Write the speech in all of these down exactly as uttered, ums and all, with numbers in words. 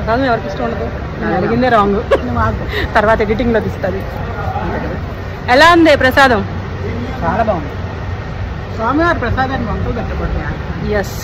ప్రసాదం ఎవరికి ఇష్టం ఉండదు, నేను అడిగిందే రాంగ్. తర్వాత ఎడిటింగ్లో తీస్తుంది. ఎలా ఉంది ప్రసాదం? చాలా బాగుంది. స్వామివారి ప్రసాదాన్ని వంటలు కట్టబడుతున్నాయి. ఎస్,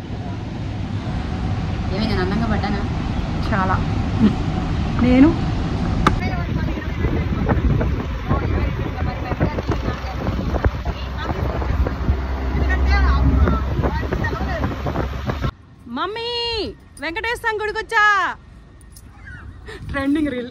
ఏమైనా అందంగా పడ్డానా? చాలా. నేను మమ్మీ వెంకటేశ్వర గుడికి వచ్చా. Trending reel.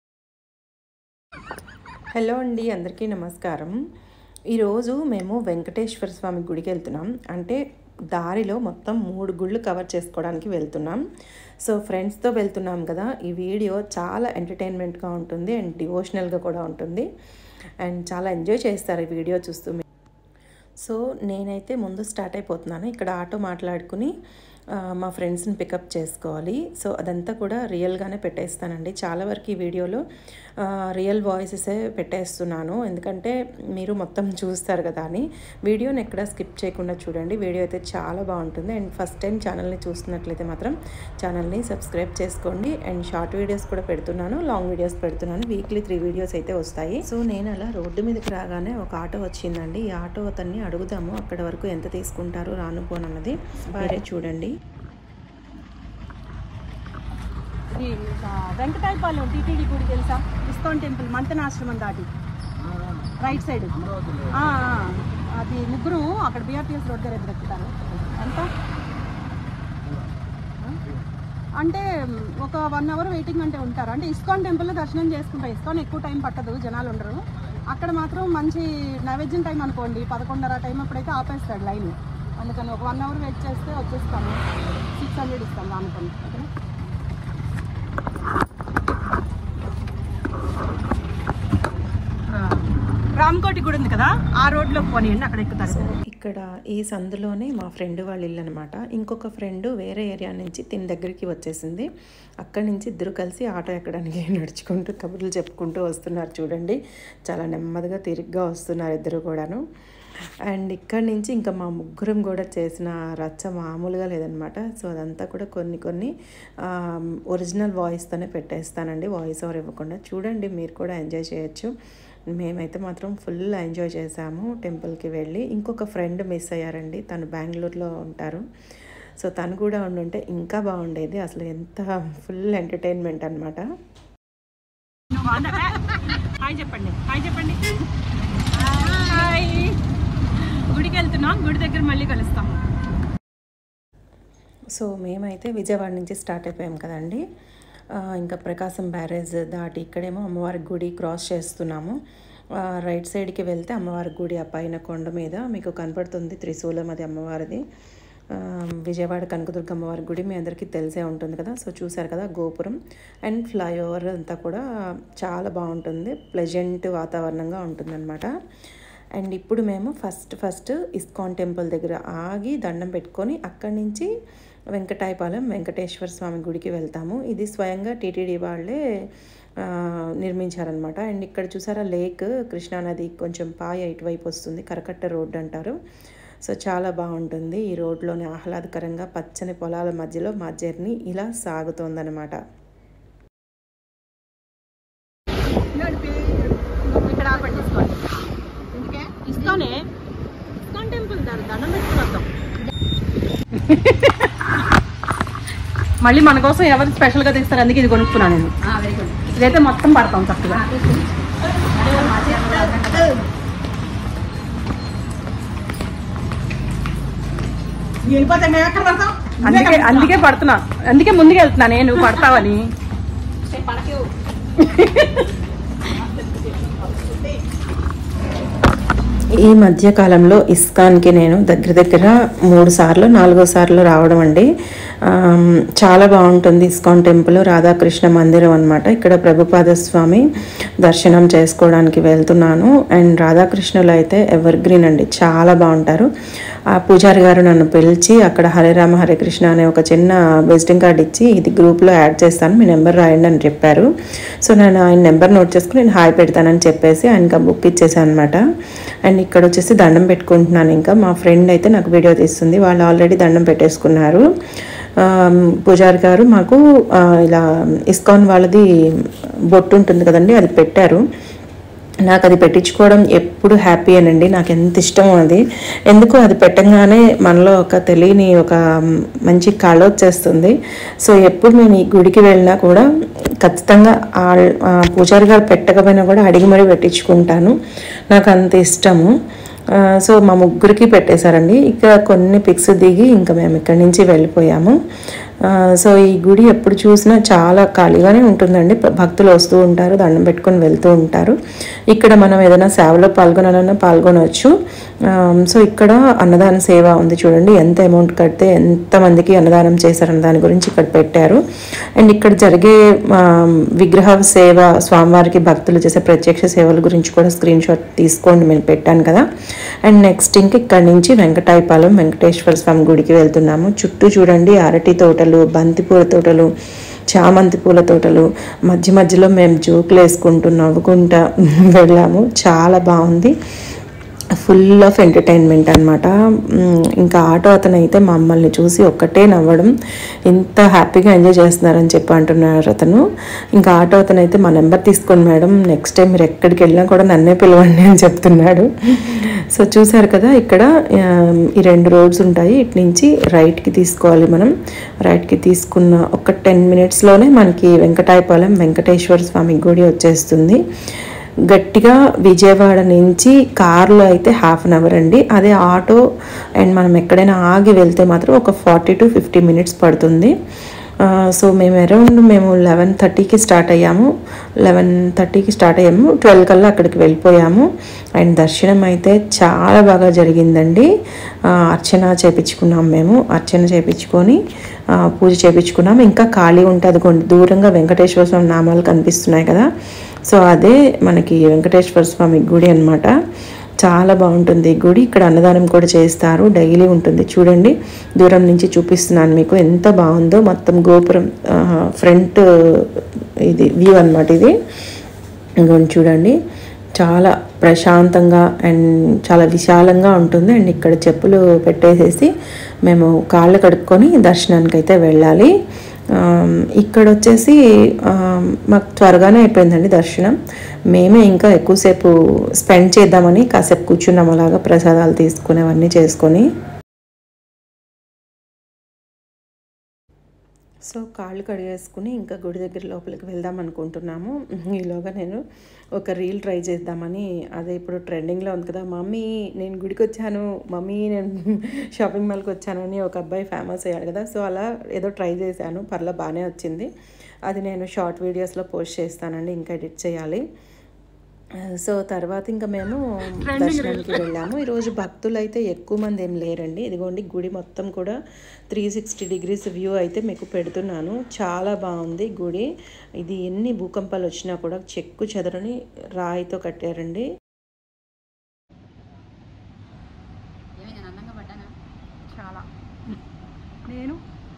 హలో అండి, అందరికీ నమస్కారం. ఈరోజు మేము వెంకటేశ్వర స్వామి గుడికి వెళ్తున్నాం. అంటే దారిలో మొత్తం మూడు గుళ్ళు కవర్ చేసుకోవడానికి వెళ్తున్నాం. సో ఫ్రెండ్స్తో వెళ్తున్నాం కదా, ఈ వీడియో చాలా ఎంటర్టైన్మెంట్గా ఉంటుంది అండ్ డివోషనల్గా కూడా ఉంటుంది అండ్ చాలా ఎంజాయ్ చేస్తారు ఈ వీడియో చూస్తూ. సో నేనైతే ముందు స్టార్ట్ అయిపోతున్నాను. ఇక్కడ ఆటో మాట్లాడుకుని మా ఫ్రెండ్స్ని పికప్ చేసుకోవాలి. సో అదంతా కూడా రియల్గానే పెట్టేస్తానండి. చాలా వరకు ఈ వీడియోలో రియల్ వాయిసెసే పెట్టేస్తున్నాను, ఎందుకంటే మీరు మొత్తం చూస్తారు కదా అని. వీడియోని ఎక్కడ స్కిప్ చేయకుండా చూడండి. వీడియో అయితే చాలా బాగుంటుంది. అండ్ ఫస్ట్ టైం ఛానల్ని చూస్తున్నట్లయితే మాత్రం ఛానల్ని సబ్స్క్రైబ్ చేసుకోండి. అండ్ షార్ట్ వీడియోస్ కూడా పెడుతున్నాను, లాంగ్ వీడియోస్ పెడుతున్నాను. వీక్లీ త్రీ వీడియోస్ అయితే వస్తాయి. సో నేను అలా రోడ్డు మీదకి రాగానే ఒక ఆటో వచ్చిందండి. ఈ ఆటో అతన్ని అడుగుదాము అక్కడ వరకు ఎంత తీసుకుంటారు రాను పోనన్నది. మీరే చూడండి. ఇది వెంకటాయపాలెం టీటీడీ గుడి తెలుసా? ఇస్కాన్ టెంపుల్ మంతనాశ్రమం దాటి రైట్ సైడ్. అది ముగ్గురు అక్కడ బిఆర్టీఎస్ రోడ్ దగ్గర ఎక్కుతారు. ఎంత అంటే ఒక వన్ అవర్ వెయిటింగ్ అంటే ఉంటారు. అంటే ఇస్కాన్ టెంపుల్లో దర్శనం చేసుకుంటారు. ఇస్కాన్ ఎక్కువ టైం పట్టదు, జనాలు ఉండరు. అక్కడ మాత్రం మంచి నైవేద్యం టైం అనుకోండి, పదకొండున్నర టైం అప్పుడైతే ఆపేస్తాడు లైన్. అందుకని ఒక వన్ అవర్ వెయిట్ చేస్తే వచ్చేస్తాము. సిక్స్ హండ్రెడ్ ఇస్తాము అనుకోండి. ఓకేనా? రామకోటి గుడి ఉంది కదా, ఆ రోడ్లో పోనీయండి, అక్కడ ఎక్కుతారు. ఇక్కడ ఈ సందులోనే మా ఫ్రెండ్ వాళ్ళ ఇల్లు అనమాట. ఇంకొక ఫ్రెండ్ వేరే ఏరియా నుంచి తిని దగ్గరికి వచ్చేసింది. అక్కడి నుంచి ఇద్దరు కలిసి ఆటో ఎక్కడానికి నడుచుకుంటూ కబుర్లు చెప్పుకుంటూ వస్తున్నారు. చూడండి, చాలా నెమ్మదిగా తిరిగ్గా వస్తున్నారు ఇద్దరు కూడాను. అండ్ ఇక్కడి నుంచి ఇంకా మా ముగ్గురం కూడా చేసిన రచ్చ మామూలుగా లేదనమాట. సో అదంతా కూడా కొన్ని కొన్ని ఒరిజినల్ వాయిస్తోనే పెట్టేస్తానండి, వాయిస్ ఓవర్ ఇవ్వకుండా. చూడండి, మీరు కూడా ఎంజాయ్ చేయొచ్చు. మేమైతే మాత్రం ఫుల్ ఎంజాయ్ చేసాము టెంపుల్కి వెళ్ళి. ఇంకొక ఫ్రెండ్ మిస్ అయ్యారండి, తను బెంగళూరులో ఉంటారు. సో తను కూడా ఉండుంటే ఇంకా బాగుండేది. అసలు ఎంత ఫుల్ ఎంటర్టైన్మెంట్ అనమాట. హాయ్ చెప్పండి, హాయ్ చెప్పండి. హాయ్. గుడికి వెళ్తున్నాం, గుడి దగ్గర మళ్ళీ కలుస్తాము. సో మేమైతే విజయవాడ నుంచి స్టార్ట్ అయిపోయాం కదండి. ఇంకా ప్రకాశం బ్యారేజ్ దాటి ఇక్కడేమో అమ్మవారి గుడి క్రాస్ చేస్తున్నాము. రైట్ సైడ్కి వెళ్తే అమ్మవారి గుడి ఆ పైన కొండ మీద మీకు కనపడుతుంది త్రిశూలం, అది అమ్మవారిది. విజయవాడ కనకదుర్గ అమ్మవారి గుడి మీ అందరికీ తెలిసే ఉంటుంది కదా. సో చూసారు కదా గోపురం అండ్ ఫ్లైఓవర్ అంతా కూడా చాలా బాగుంటుంది, ప్లెజెంట్ వాతావరణంగా ఉంటుందన్నమాట. అండ్ ఇప్పుడు మేము ఫస్ట్ ఫస్ట్ ఇస్కాన్ టెంపుల్ దగ్గర ఆగి దండం పెట్టుకొని అక్కడి నుంచి వెంకటాయపాలెం వెంకటేశ్వర స్వామి గుడికి వెళ్తాము. ఇది స్వయంగా టీటీడీ వాళ్ళే నిర్మించారనమాట. అండ్ ఇక్కడ చూసారా లేక్, కృష్ణానది కొంచెం పాయ ఇటువైపు వస్తుంది, కరకట్ట రోడ్డు అంటారు. సో చాలా బాగుంటుంది. ఈ రోడ్లోనే ఆహ్లాదకరంగా పచ్చని పొలాల మధ్యలో మా జర్నీ ఇలా సాగుతోందనమాట. ఇక్కడ పట్టించుకోండి, ఎందుకే ఇస్కానే ఇస్కాన్ టెంపుల్ దండం పెట్టుకుని వద్దాం. మళ్ళీ మన కోసం ఎవరు స్పెషల్గా తీస్తారు, అందుకే ఇది కొనుక్కున్నాను నేను. ఇదైతే మొత్తం పడతాం చక్కగా. అందుకే అందుకే పడుతున్నా, అందుకే ముందుకు వెళ్తున్నా నేను, నువ్వు పడతావని. ఈ మధ్యకాలంలో ఇస్కాన్కి నేను దగ్గర దగ్గర మూడు సార్లు నాలుగో సార్లు రావడం అండి. చాలా బాగుంటుంది ఇస్కాన్ టెంపుల్, రాధాకృష్ణ మందిరం అనమాట. ఇక్కడ ప్రభుపాద స్వామి దర్శనం చేసుకోవడానికి వెళ్తున్నాను. అండ్ రాధాకృష్ణులు అయితే ఎవర్ గ్రీన్ అండి, చాలా బాగుంటారు. ఆ పూజారి గారు నన్ను పిలిచి అక్కడ హరే రామ హరే కృష్ణ అనే ఒక చిన్న విజిటింగ్ కార్డ్ ఇచ్చి ఇది గ్రూప్లో యాడ్ చేస్తాను, మీ నెంబర్ రాయండి అని చెప్పారు. సో నేను ఆయన నెంబర్ నోట్ చేసుకుని నేను హాయ్ పెడతానని చెప్పేసి ఆయనకి బుక్ ఇచ్చేసాను అనమాట. అండ్ ఇక్కడ వచ్చేసి దండం పెట్టుకుంటున్నాను. ఇంకా మా ఫ్రెండ్ అయితే నాకు వీడియో తీస్తుంది, వాళ్ళు ఆల్రెడీ దండం పెట్టేసుకున్నారు. పూజారి గారు మాకు ఇలా ఇస్కాన్ వాళ్ళది బొట్టు ఉంటుంది కదండి, అది పెట్టారు. నాకు అది పెట్టించుకోవడం ఎప్పుడు హ్యాపీ అనండి, నాకు ఎంత ఇష్టమో అది. ఎందుకు అది పెట్టగానే మనలో ఒక తెలియని ఒక మంచి కళ వచ్చేస్తుంది. సో ఎప్పుడు నేను ఈ గుడికి వెళ్ళినా కూడా ఖచ్చితంగా పూజారి గారు పెట్టకపోయినా కూడా అడిగి మరీ పెట్టించుకుంటాను, నాకు అంత ఇష్టము. సో మా ముగ్గురికి పెట్టేశారండి. ఇక కొన్ని పిక్స్ దిగి ఇంకా మేము ఇక్కడి నుంచి వెళ్ళిపోయాము. సో ఈ గుడి ఎప్పుడు చూసినా చాలా ఖాళీగానే ఉంటుందండి, భక్తులు వస్తూ ఉంటారు, దండం పెట్టుకొని వెళ్తూ ఉంటారు. ఇక్కడ మనం ఏదైనా సేవలో పాల్గొనాలన్నా పాల్గొనవచ్చు. సో ఇక్కడ అన్నదాన సేవ ఉంది చూడండి, ఎంత అమౌంట్ కడితే ఎంతమందికి అన్నదానం చేశారన్న దాని గురించి ఇక్కడ పెట్టారు. అండ్ ఇక్కడ జరిగే విగ్రహ సేవ, స్వామివారికి భక్తులు చేసే ప్రత్యక్ష సేవల గురించి కూడా స్క్రీన్ షాట్ తీసుకోండి, నేను పెట్టాను కదా. అండ్ నెక్స్ట్ ఇంక ఇక్కడ నుంచి వెంకటాయపాలెం వెంకటేశ్వర స్వామి గుడికి వెళ్తున్నాము. చుట్టూ చూడండి అరటి తోటలు, బంతిపూల తోటలు, చామంతి పూల తోటలు, మధ్య మధ్యలో మేము జోకులు వేసుకుంటూ నవ్వుకుంటా వెళ్ళాము. చాలా బాగుంది, ఫుల్ ఆఫ్ ఎంటర్టైన్మెంట్ అనమాట. ఇంకా ఆటో అతను అయితే మమ్మల్ని చూసి ఒక్కటే నవ్వడం, ఇంత హ్యాపీగా ఎంజాయ్ చేస్తున్నారని చెప్పి అంటున్నారు అతను. ఇంకా ఆటో అతను అయితే మా నెంబర్ తీసుకోండి మేడం, నెక్స్ట్ టైం మీరు ఎక్కడికి వెళ్ళినా కూడా నన్నే పిలవండి అని చెప్తున్నాడు. సో చూసారు కదా, ఇక్కడ ఈ రెండు రోడ్స్ ఉంటాయి, ఇటు నుంచి రైట్కి తీసుకోవాలి మనం. రైట్కి తీసుకున్న ఒక టెన్ మినిట్స్లోనే మనకి వెంకటాయపాలెం వెంకటేశ్వర స్వామి గుడి వచ్చేస్తుంది. గట్టిగా విజయవాడ నుంచి కార్లో అయితే హాఫ్ అన్ అవర్ అండి, అదే ఆటో అండ్ మనం ఎక్కడైనా ఆగి వెళ్తే మాత్రం ఒక ఫార్టీ టు ఫిఫ్టీ మినిట్స్ పడుతుంది. సో మేము అరౌండ్ మేము లెవెన్ థర్టీకి స్టార్ట్ అయ్యాము లెవెన్ థర్టీకి స్టార్ట్ అయ్యాము ట్వెల్వ్ కల్లా అక్కడికి వెళ్ళిపోయాము. అండ్ దర్శనం అయితే చాలా బాగా జరిగిందండి. అర్చన చేయించుకున్నాం, మేము అర్చన చేయించుకొని పూజ చేయించుకున్నాము. ఇంకా ఖాళీ ఉంటే అదిగోండి దూరంగా వెంకటేశ్వర స్వామి నామాలు కనిపిస్తున్నాయి కదా, సో అదే మనకి వెంకటేశ్వర స్వామి గుడి అన్నమాట. చాలా బాగుంటుంది ఈ గుడి. ఇక్కడ అన్నదానం కూడా చేస్తారు, డైలీ ఉంటుంది. చూడండి దూరం నుంచి చూపిస్తున్నాను మీకు, ఎంత బాగుందో. మొత్తం గోపురం ఫ్రంట్ ఇది వ్యూ అన్నమాట. ఇది ఇంకొంచెం చూడండి, చాలా ప్రశాంతంగా అండ్ చాలా విశాలంగా ఉంటుంది. అండ్ ఇక్కడ చెప్పులు పెట్టేసేసి మేము కాళ్ళు కడుక్కొని దర్శనానికి అయితే వెళ్ళాలి. ఇక్కడ వచ్చేసి మాకు త్వరగానే అయిపోయిందండి దర్శనం. మేమే ఇంకా ఎక్కువసేపు స్పెండ్ చేద్దామని కాసేపు కూర్చున్నాం అలాగా, ప్రసాదాలు తీసుకునేవన్నీ చేసుకొని. సో కాళ్ళు కడిగేసుకుని ఇంకా గుడి దగ్గర లోపలికి వెళ్దాం అనుకుంటున్నాము. ఈలోగా నేను ఒక రీల్ ట్రై చేద్దామని, అదే ఇప్పుడు ట్రెండింగ్లో ఉంది కదా, మమ్మీ నేను గుడికి వచ్చాను, మమ్మీ నేను షాపింగ్ మాల్కి వచ్చానని ఒక అబ్బాయి ఫేమస్ అయ్యాడు కదా. సో అలా ఏదో ట్రై చేశాను, పర్లా బాగానే వచ్చింది. అది నేను షార్ట్ వీడియోస్లో పోస్ట్ చేస్తానండి, ఇంకా ఎడిట్ చేయాలి. సో తర్వాత ఇంకా మేము దర్శనానికి వెళ్ళాము. ఈరోజు భక్తులు అయితే ఎక్కువ మంది ఏం లేరండి. ఇదిగోండి గుడి మొత్తం కూడా త్రీ సిక్స్టీ డిగ్రీస్ వ్యూ అయితే మీకు పెడుతున్నాను. చాలా బాగుంది గుడి. ఇది ఎన్ని భూకంపాలు వచ్చినా కూడా చెక్కు చెదరని రాయితో కట్టారండి. చాలా నేను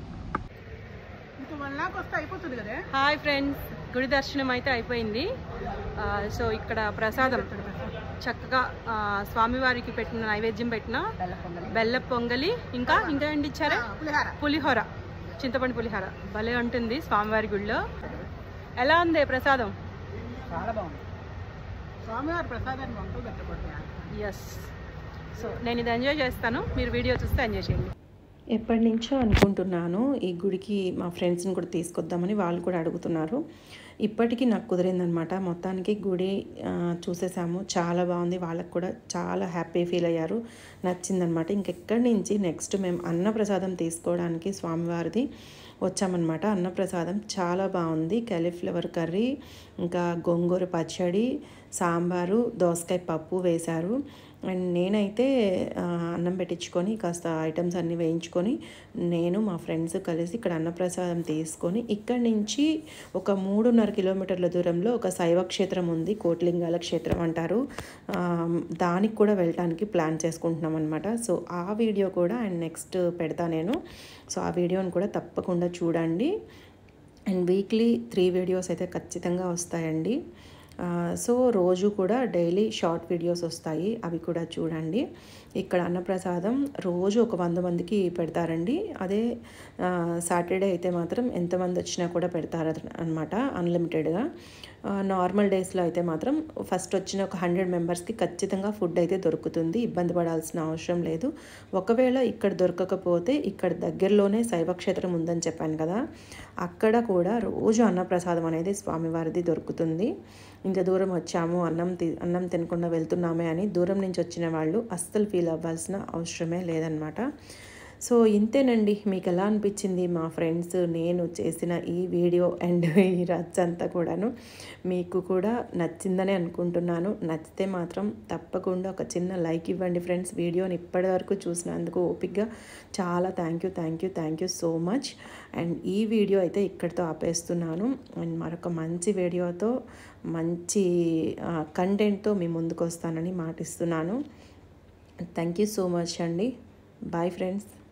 అయిపోతుంది కదా. హాయ్ ఫ్రెండ్స్, గుడి దర్శనం అయితే అయిపోయింది. సో ఇక్కడ ప్రసాదం చక్కగా స్వామివారికి పెట్టిన నైవేద్యం పెట్టిన బెల్ల పొంగలి, ఇంకా ఇంకా ఏంటి ఇచ్చారా, పులిహోర, చింతపండు పులిహోర భలే ఉంటుంది స్వామివారి గుడిలో. ఎలా ఉంది ప్రసాదం? చాలా బాగుంది. స్వామివారి ప్రసాదాన్ని వంటలు కట్టబడుతున్నాయి. ఎస్, సో నేను ఇది ఎంజాయ్ చేస్తాను, మీరు వీడియో చూస్తే ఎంజాయ్ చేయండి. ఎప్పటి నుంచో అనుకుంటున్నాను ఈ గుడికి మా ఫ్రెండ్స్ని కూడా తీసుకొద్దామని, వాళ్ళు కూడా అడుగుతున్నారు. ఇప్పటికీ నాకు కుదిరిందనమాట. మొత్తానికి గుడి చూసేసాము, చాలా బాగుంది. వాళ్ళకు కూడా చాలా హ్యాపీ ఫీల్ అయ్యారు, నచ్చిందనమాట. ఇంకెక్కడి నుంచి నెక్స్ట్ మేము అన్నప్రసాదం తీసుకోవడానికి స్వామివారిది వచ్చామన్నమాట. అన్నప్రసాదం చాలా బాగుంది. కాలీఫ్లవర్ కర్రీ, ఇంకా గోంగూర పచ్చడి, సాంబారు, దోసకాయ పప్పు వేశారు. అండ్ నేనైతే అన్నం పెట్టించుకొని కాస్త ఐటమ్స్ అన్నీ వేయించుకొని నేను మా ఫ్రెండ్స్ కలిసి ఇక్కడ అన్నప్రసాదం తీసుకొని ఇక్కడి నుంచి ఒక మూడున్నర కిలోమీటర్ల దూరంలో ఒక శైవ క్షేత్రం ఉంది, కోట్లింగాల క్షేత్రం అంటారు. దానికి కూడా వెళ్ళడానికి ప్లాన్ చేసుకుంటున్నాం అనమాట. సో ఆ వీడియో కూడా అండ్ నెక్స్ట్ పెడతా నేను. సో ఆ వీడియోని కూడా తప్పకుండా చూడండి. అండ్ వీక్లీ త్రీ వీడియోస్ అయితే ఖచ్చితంగా వస్తాయండి. సో రోజు కూడా డైలీ షార్ట్ వీడియోస్ వస్తాయి, అవి కూడా చూడండి. ఇక్కడ అన్నప్రసాదం రోజు ఒక వంద మందికి పెడతారండి. అదే సాటర్డే అయితే మాత్రం ఎంతమంది వచ్చినా కూడా పెడతారు అనమాట, అన్లిమిటెడ్గా. నార్మల్ డేస్లో అయితే మాత్రం ఫస్ట్ వచ్చిన ఒక హండ్రెడ్ మెంబర్స్కి ఖచ్చితంగా ఫుడ్ అయితే దొరుకుతుంది, ఇబ్బంది పడాల్సిన అవసరం లేదు. ఒకవేళ ఇక్కడ దొరకకపోతే ఇక్కడ దగ్గరలోనే శైవక్షేత్రం ఉందని చెప్పాను కదా, అక్కడ కూడా రోజు అన్నప్రసాదం అనేది స్వామివారిది దొరుకుతుంది. ఇంత దూరం వచ్చాము, అన్నం తి అన్నం తినకుండా వెళ్తున్నామే అని దూరం నుంచి వచ్చిన వాళ్ళు అస్సలు ఫీల్ అవ్వాల్సిన అవసరమే లేదనమాట. సో ఇంతేనండి. మీకు ఎలా అనిపించింది మా ఫ్రెండ్స్ నేను చేసిన ఈ వీడియో అండ్ ఈ రచ్చ అంతా కూడాను? మీకు కూడా నచ్చిందని అనుకుంటున్నాను. నచ్చితే మాత్రం తప్పకుండా ఒక చిన్న లైక్ ఇవ్వండి ఫ్రెండ్స్. వీడియోని ఇప్పటి వరకు చూసినందుకు ఓపిక్గా చాలా thank you thank you thank you so much. And ఈ వీడియో అయితే ఇక్కడితో ఆపేస్తున్నాను. అండ్ మరొక మంచి వీడియోతో మంచి కంటెంట్తో మీ ముందుకు వస్తానని మాటిస్తున్నాను. థ్యాంక్ యూ సో మచ్ అండి. Bye friends.